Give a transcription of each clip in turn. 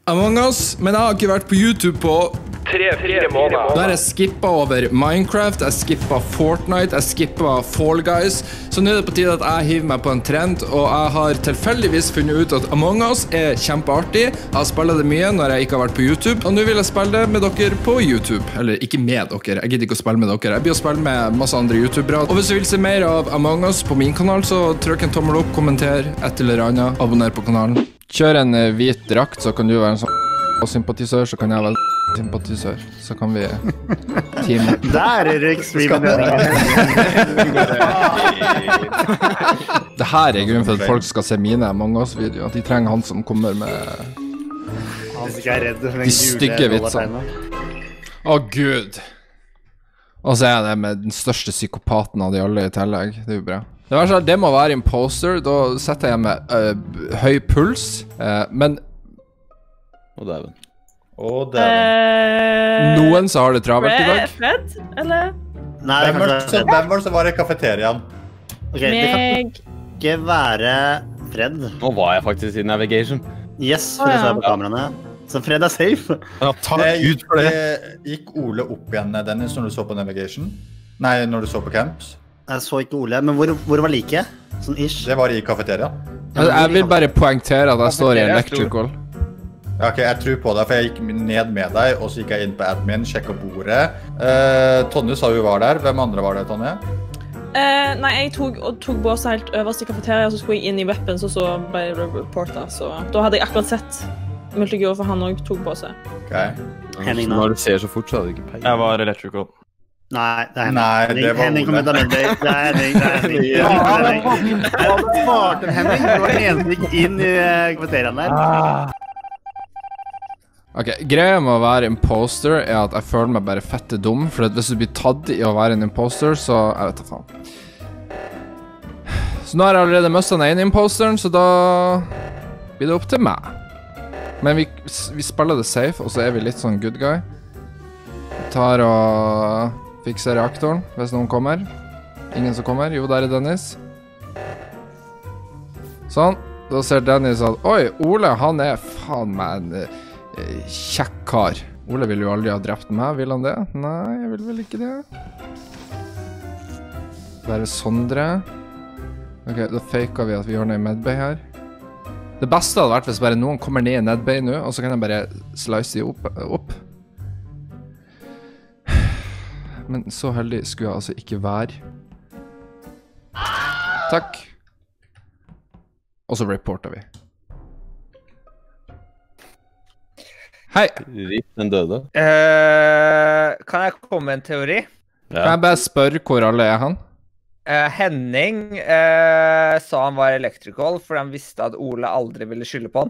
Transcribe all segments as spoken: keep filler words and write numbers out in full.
Among Us, men jeg har ikke vært på YouTube på tre-fire måneder. Da har jeg skippet over Minecraft, jeg skippet Fortnite, jeg skippet Fall Guys. Så nå er det på tide at jeg hiver meg på en trend, og jeg har tilfeldigvis funnet ut at Among Us er kjempeartig. Jeg har spillet det mye når jeg ikke har vært på YouTube, og nå vil jeg spille det med dere på YouTube. Eller ikke med dere, jeg gidder ikke å spille med dere. Jeg blir å spille med masse andre YouTubere. Og hvis du vil se mer av Among Us på min kanal, så trykk en tommel opp, kommenter et eller annet, abonner på kanalen. Kjør en uh, hvit drakt, så kan du være en sånn sympatisør, så kan jeg være sympatisør. Så kan vi teame. Der er det ekstremt. Det her er grunnen for at folk skal se mine Among Us-videoer. De trenger han som kommer med de stygge vitsene. Å, Gud. Og så er jeg det med den største psykopaten av de alle i tillegg. Det er jo bra. Det var sånn, det må være imposter. Da setter jeg med uh, høy puls, uh, men Å, dæven. Å, dæven. Noen så har det travelt i dag. Fred, eller? Nei, hvem var det som, hvem var det som var i kafeteriaen? Ok, det kan ikke være Fred. Nå var jeg faktisk i navigation. Yes, for det så jeg på kameraene. Så Fred er safe. Ja, takk Gud for det. Gikk Ole opp igjen, Dennis, når du så på navigation? Nei, når du så på camps? Jeg så ikke Ole, men hvor, hvor var like? Sånn ish. Det var i kafeteria. Jeg, jeg vil bare poengtere at jeg står i electrical. Ja, ok, jeg tror på det, for jeg gikk ned med deg, og så gikk jeg inn på admin, sjekket bordet. Uh, Tonje sa hun var der. Hvem andre var det, Tonje? Uh, nei, jeg tok, tok båset helt øverst i kafeteria, så skulle jeg inn i weapons, og så ble jeg reportet. Så da hadde jeg akkurat sett Multigur, for han også tok båset. Ok. Henning, når du ser så fort, så hadde du ikke peil. Jeg var electrical. Nei, det er Henning. Nei, det var Henning Ole. kom ut av Medbay. Det er Henning, det er Henning. Ja, Henning. Hva svarte Henning? Det var en eneste gikk inn i kafeteriaen der. Ok, greia med å være imposter er at jeg føler meg bare fette dum, for hvis du blir tatt i å være en imposter, så jeg vet da faen. Så nå har jeg allerede mistet den ene imposteren, så da blir det opp til meg. Men vi, vi spiller det safe, og så er vi litt sånn good guy. Vi tar og fikser reaktoren, hvis noen kommer. Ingen som kommer. Jo, der er Dennis. Sånn. Da ser Dennis at, oi, Ole, han er faen meg en uh, kjekk kar. Ole vil jo aldri ha drept meg, vil han det? Nei, jeg vil vel ikke det. Bare Sondre. Ok, da faker vi at vi har noe i medbay her. Det beste hadde vært hvis bare noen kommer ned i medbay nå, og så kan jeg bare slice de opp. opp. Men så heldig skulle jeg altså ikke være. Takk. Og så reporter vi. Hei. Ritt den døde. Uh, kan jeg komme med en teori? Ja. Kan jeg bare spørre hvor alle er han? Uh, Henning uh, sa han var electrical, for han visste at Ole aldri ville skylde på han.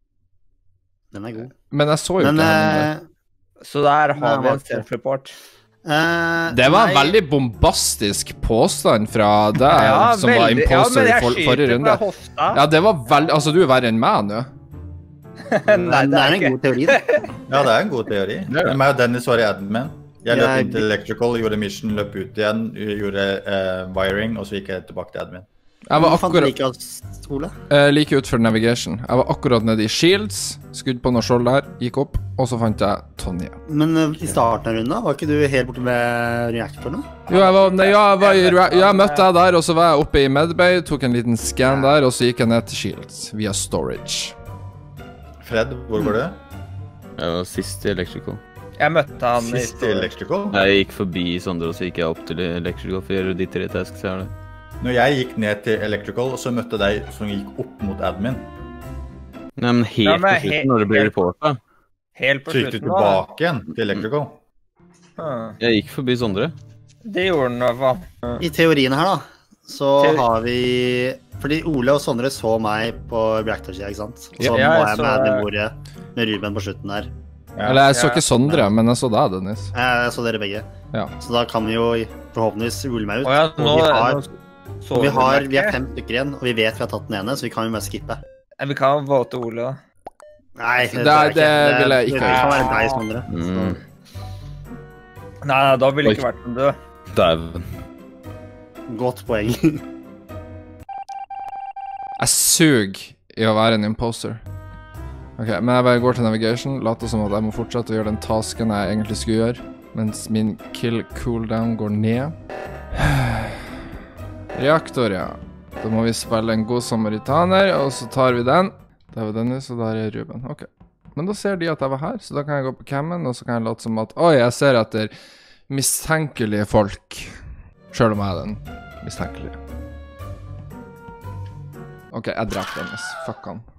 Den er god. Men jeg så jo Men, ikke han. uh, Så der har Nei, vi en var ikke. self-report. uh, Det var en nei. veldig bombastisk påstand fra deg Ja, som var veldig. imposter Ja, men jeg i for, skyter forrige på runde. hofta. Ja, det var veldig... Altså, du er verre enn meg nå. Nei, det er en god teori. det. Ja, det er en god teori. Men meg og Dennis var i admin. Jeg løp Jeg- inn til electrical, gjorde mission, løp ut igjen, gjorde uh, wiring, og så gikk jeg tilbake til admin. Jeg var Hva fant du akkurat... like av Ole? Uh, like ut for navigation. Jeg var akkurat nede i Shields, skudd på noe skjold der, gikk opp, og så fant jeg Tonje. Men uh, i starten av runden, var ikke du helt borte ved reaktoren? Jo, jeg var, nei, ja, jeg var i, ja, jeg møtte deg der, og så var jeg oppe i Medbay, tok en liten scan der, og så gikk jeg ned til Shields, via storage. Fred, hvor var du? Jeg var sist i electrical. Jeg møtte han i Sist i electrical? Jeg gikk forbi Sondre, og så gikk jeg opp til electrical for å gjøre de tre tasks jeg har der. Når jeg gikk ned til electrical, så møtte jeg deg som gikk opp mot admin. Nei, men helt Ja, men på slutten helt- når det ble helt- reportet. helt på Så gikk du slutten. da. tilbake igjen til electrical. Hmm. Jeg gikk forbi Sondre. Det gjorde han i hvert fall. I teorien her, da, så Teori- har vi Fordi Ole og Sondre så meg på reaktorsida, ikke sant? Og så Ja, var jeg jeg så- med admin-bordet med Ruben på slutten der. Ja. Eller jeg så Ja. ikke Sondre, men jeg så deg, Dennis. Jeg så dere begge. Ja. Så da kan vi jo forhåpentligvis rulle meg ut. Å ja, og nå, vi har, nå så og vi, har, merke. vi er fem stykker igjen, og vi vet vi har tatt den ene, så vi kan jo bare skippe. Vi kan vote Ole, da. Nei, det, Det- tror jeg det ikke. vil jeg ikke Det kan være deg, Sondre. Mm. Nei, nei, da ville det ikke vært som du. Dæven. Så, godt poeng. Jeg suger i å være en imposter. Ok, men jeg bare går til navigation, later som at jeg må fortsette å gjøre den tasken jeg egentlig skulle gjøre, mens min kill cooldown går ned. Reaktor, ja. Da må vi spille en god samaritaner, og så tar vi den. Der var Dennis, og der er Ruben. Ok. Men da ser de at jeg var her, så da kan jeg gå på cammen, og så kan jeg late som at, oi, jeg ser etter mistenkelige folk. Selv om jeg er den mistenkelige. Ok, jeg drepte Dennis. Fuck han.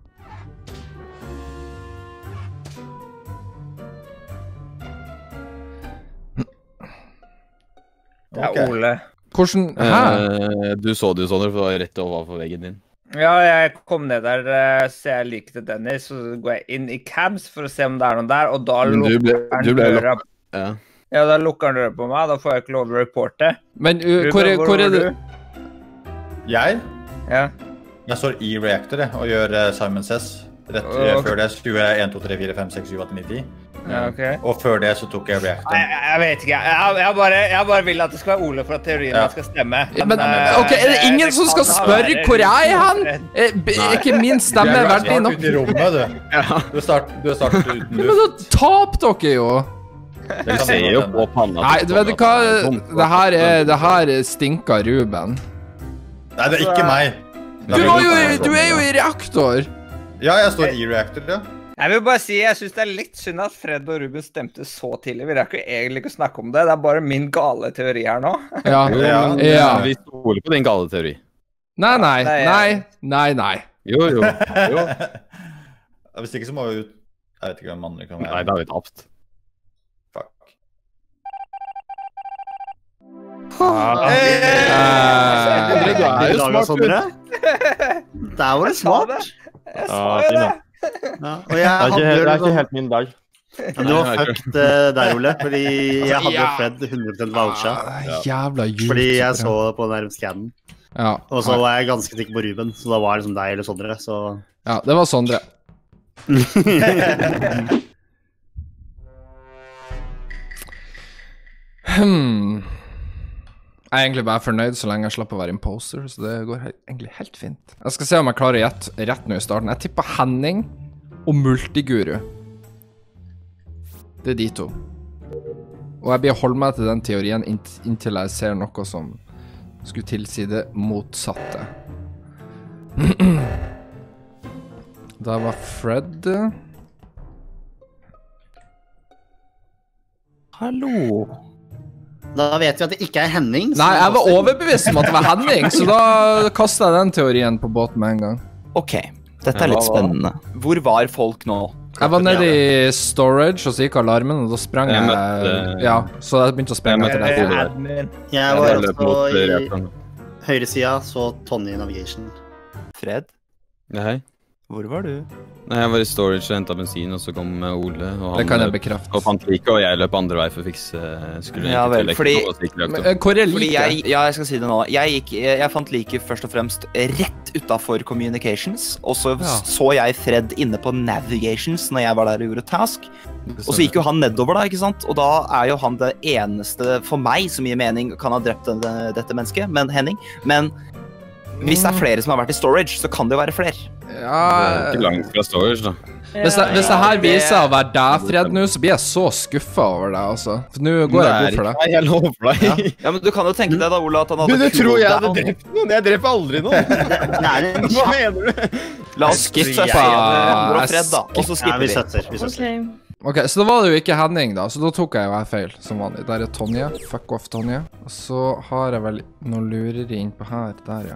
Det er Ok. Ole. Hvordan, hæ? Eh, du så det jo sånn, for det var rett overfor veggen din. Ja, jeg kom ned der, eh, så jeg liker til Dennis, så går jeg inn i cams for å se om det er noen der, og da Men du lukker ble- han du ble døra. Ja. Ja, da lukker han døra på meg, da får jeg ikke lov å reporte. Men uh, hvor, er, Ruben, hvor er var du? Jeg? Ja. Jeg står i reactor jeg, og gjør uh, Simon Says. Rett uh, Ok. før det skulle jeg en, to, tre, fire, fem, seks, syv, åtte, ni, ti. Ja, ok. Og før det så tok jeg Nei, reactor. jeg, jeg vet ikke. Jeg, jeg, bare, jeg bare vil at det skal være Ole for at teorien Ja. min skal stemme. Men, eh, ok, er det ingen som skal kan spørre være hvor jeg er Ruben hen? Fred. Er, b- er ikke min stemme Du er verdig snart nok? ute i rommet, du. Du er start, du er start uten Men da luft. tap dere jo. Du ser jo på panna. Nei, du vet hva? Det her, er, det her stinker Ruben. Nei, det er ikke meg. Du, var jo, i- du er jo i reaktor. Ja, jeg står i reactor, ja. Jeg vil bare si, jeg synes det er litt synd at Fred og Ruben stemte så tidlig. Vi rekker jo egentlig ikke å snakke om det. Det er bare min gale teori her nå. Ja. Jo, Ja. men Ja. vi stoler på din gale teori. Nei, nei, Nei, nei, jeg- nei, nei. Jo, jo. jo. Hvis ikke så må vi ut. Jeg vet ikke hvem andre kan Nei, være. da har vi tapt. Fuck. Eh, Du er jo Laga smart, Sondre. Der var det Jeg sa det. smart. Jeg sa Ja, jo fin, det. da. Ja, og jeg Det er hadde ikke, jo det er ikke liksom- helt min dag. Men du var fucked eh, der, Ole, fordi jeg hadde jo Ja. Fred hundre prosent voucha. ah, Jævla jul. Fordi jeg så på den der scannen. Ja. Og så var jeg ganske sikker på Ruben, så da var det liksom deg eller Sondre, så ja, det var Sondre. Hmm. Jeg er egentlig bare fornøyd så lenge jeg slipper å være imposter, så det går he egentlig helt fint. Jeg skal se om jeg klarer å gjette rett nå i starten. Jeg tipper Henning og Multiguru. Det er de to. Og jeg blir å holde meg til den teorien int inntil jeg ser noe som skulle tilsi det motsatte. Da var Fred... Hallo. Da vet vi at det ikke er Henning. som Nei, jeg var imposter. overbevist om at det var Henning, så da kastet jeg den teorien på båten med en gang. Ok, dette er litt spennende. Hvor var folk nå? Jeg var nede i storage, og så gikk alarmen, og da sprang Jeg jeg... møtte- Ja, så jeg begynte å sprenge Jeg etter Eh, deg. møtte- admin. Jeg Jeg var løp mot også i reaktoren. høyresida, så Tonje i navigation. Fred, Ja, hei. hvor var du? Nei, jeg var i storage og hentet bensin, og så kom Ole, og Det han kan jeg løp bekrefte. og fant like, og jeg løp andre vei for å fikse skulle Ja ikke vel, til fordi- elektronikk, og så gikk Men, reaktoren. eh, Hvor er Fordi like? jeg, ja, jeg skal si det nå. Jeg, gikk, jeg, jeg fant like først og fremst rett utenfor communications, og så Ja. så jeg Fred inne på navigations når jeg var der og gjorde task. Og så gikk jo han nedover da, ikke sant? Og da er jo han det eneste for meg som gir mening kan ha drept denne, dette mennesket, men Henning. Men hvis det er flere som har vært i storage, så kan det jo være flere. Det Ja... er ikke langt fra storage, da. Hvis det, hvis det her viser seg å være deg, Fred, nå, så blir jeg så skuffet over deg, altså. For nå går jeg god for deg. Nei, jeg lover deg. Ja, men du kan jo tenke deg da, Ola, at han hadde Du, du tror jeg hadde cooldown. drept noen? Jeg dreper aldri noen. Det er en Hva mener du? La oss skippe Jeg- Fred og Fred, da. Og så Ja, skipper vi vi. støtter. Vi støtter. OK. Ok, så da var det jo ikke Henning da, så da tok jeg jo her feil, som vanlig. Der er Tonje. Fuck off, Tonje. Og så har jeg vel noe lureri innpå her. Der, ja.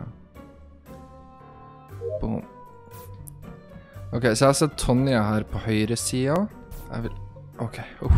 Boom. Ok, så jeg har sett Tonje her på høyre siden. Jeg vil... Ok, uh.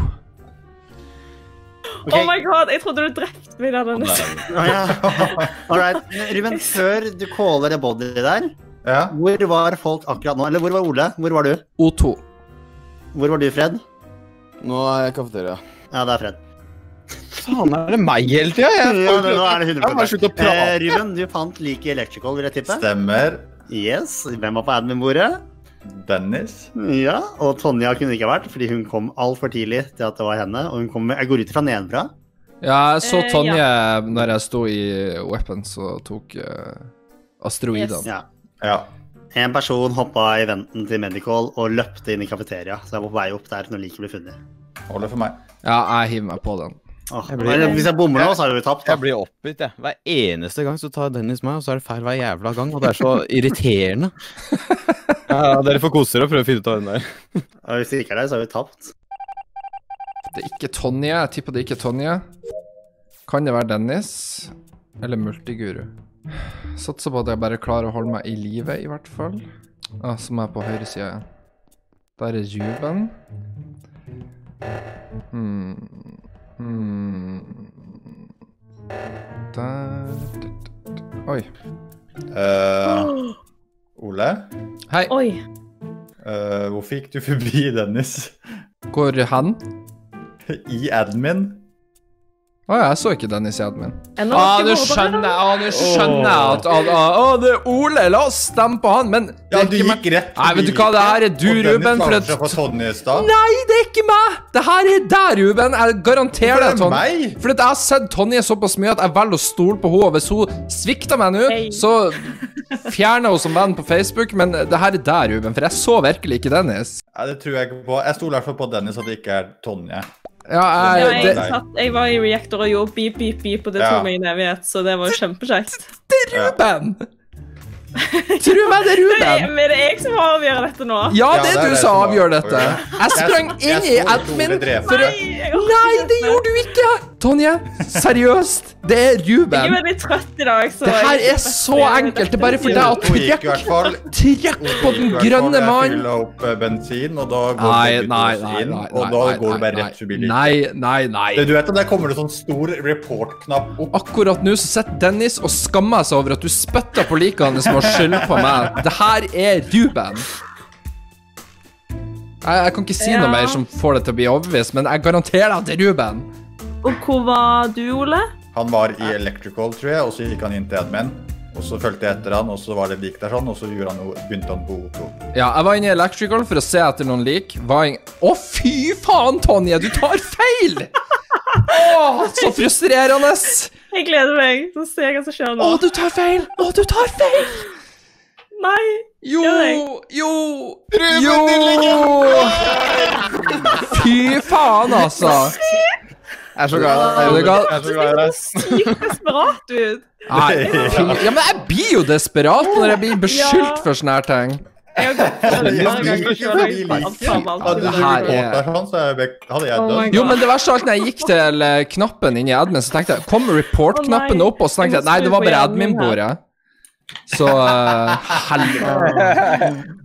Ok. Oh my god, jeg trodde du drepte meg der, Dennis. Å, ja. All right. Ruben, før du caller det body der, Ja. hvor var folk akkurat nå? Eller hvor var Ole? Hvor var du? O to. Hvor var du, Fred? Nå er jeg i kafeteria. Ja, det er Fred. Faen, er det meg hele tida? Ja, det, nå er det Jeg hundre må bare slutte å prate. Eh, Ruben, du fant like i electrical, vil jeg tippe. Stemmer. Yes. Hvem var på admin-bordet? Dennis. Ja, og Tonja kunne ikke vært, fordi hun kom alt for tidlig til at det var henne. Og hun kom med, jeg går ut fra nedenfra. Ja, jeg så Eh, Tonje når jeg sto i weapons og tok uh, asteroidene. Ja. Ja. En person hoppa i venten til Medical og løpte inn i kafeteria, så jeg var på vei opp der når liket ble funnet. Holder for meg. Ja, jeg hiver meg på den. Åh, Jeg blir- men Hvis jeg bommer nå, så har vi tapt. Da. Jeg blir oppgitt, jeg. Hver eneste gang så tar Dennis meg, og så er det feil hver jævla gang, og det er så irriterende. Ja, dere får kose dere og prøve å finne ut av den der. Og hvis det ikke er det, så har vi tapt. Det er ikke Tonje. Jeg tipper det ikke er Tonje. Kan det være Dennis? Eller Multiguru? Satser på at jeg bare klarer å holde meg i live, i hvert fall. Ah, som er på høyre siden igjen. Der er Ruben. Hmm. Hmm. Der. Oi. Uh, Ole, Hei. Oi. uh, hvorfor gikk du forbi Dennis Hvor han? i admin? Å ja, jeg så ikke Dennis i admin. Ennå Ah, ikke nå mordere. skjønner jeg, ah, nå skjønner jeg at ah, ah, ah, det er Ole, la oss stemme på han, men det Ja, er du ikke meg. gikk rett Nei, vet du hva, det her er du, Og Dennis Ruben, for var at... seg på Tonje i stad. Nei, det er ikke meg! Det her er deg, Ruben. Jeg garanterer Hvorfor er det, det Tonje. meg? For at jeg har sett Tonje såpass mye at jeg velger å stole på henne. Hvis hun svikter meg nå, Hey. så fjerner hun som venn på Facebook, men det her er deg, Ruben, for jeg så virkelig ikke Dennis. Ja, det tror jeg ikke på. Jeg stoler i hvert fall på Dennis at det ikke er Tonje. Ja, Ja, jeg... jeg, Det, satt, jeg var i reactor og gjorde beep, beep, beep, og det Ja. tok meg en evighet, så det var kjempekjekt. det er Ruben! Tro meg, det er Men Ruben! men det er jeg som avgjør dette nå. Ja, det er Ja, du det som som avgjør var- dette. Jeg sprang Jeg- jeg inn i så at admin Ole drev. for å... Nei, jeg orker Nei, ikke det gjorde du ikke! Tonje, seriøst. Det er Jeg er Ruben. veldig trøtt i dag, så Det her jeg- er så enkelt. Det er bare for deg å Hun gikk i hvert trykke fall Trykk på den grønne Jeg mannen. fyller opp eh, bensin, og da går Nei, begge nei, to nei, inn, nei, og da nei, går det bare nei, rett forbi like. Nei, nei, nei. Du vet at der kommer det sånn stor report-knapp opp. Akkurat nå så sitter Dennis og skammer seg over at du spytter på liket hans med å skylde på meg. Det her er Ruben. Jeg, jeg kan ikke si noe Ja. mer som får det til å bli overbevist, men jeg garanterer deg at det er Ruben. Og hvor var du, Ole? Han var i electrical, tror jeg, og så gikk han inn til admin. Og så fulgte jeg etter han, og så var det lik der sånn, og så gjorde han noe, begynte han på O to. Ja, jeg var inne i Electrical for å se etter noen lik. Var inn... Å, fy faen, Tonje, du tar feil! Åh, så frustrerende. Jeg gleder meg til å se hva som skjer nå. Å, du tar feil! Å, du tar feil! Nei! Jo, Gjør jeg? jo, jo! Fy faen, altså. Jeg er så glad i Er deg. det galt? Jeg er så glad i deg. Sykt desperat ut. Nei, fy- ja, men jeg blir jo desperat når jeg blir beskyldt for sånne her ting. Jeg har gått for det mange ganger Hadde selv, jeg bare tar alt. du Det her gjort er- der sånn, så hadde jeg- hadde jeg Oh my dødd. Jo, men det verste av alt, når jeg gikk til eh, knappen inni admin, så tenkte jeg, kommer report-knappen Å, nei. opp, og så tenkte jeg, nei, det var bare admin-bordet. Så, uh, helvete.